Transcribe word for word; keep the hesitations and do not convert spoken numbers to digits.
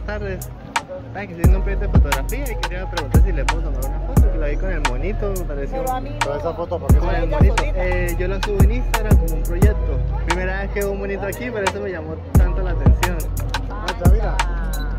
tardes. Ay, que estoy haciendo un proyecto de fotografía y quería preguntar si le puedo tomar una foto, que la vi con el monito, me pareció. Pero a mí Toda no. esa foto, ¿por qué Con se el ella monito. solita. Eh, yo lo subo en Instagram como un proyecto. Primera vez que veo un monito aquí, por eso me llamó tanto la atención. Ah, ya mira. Ah,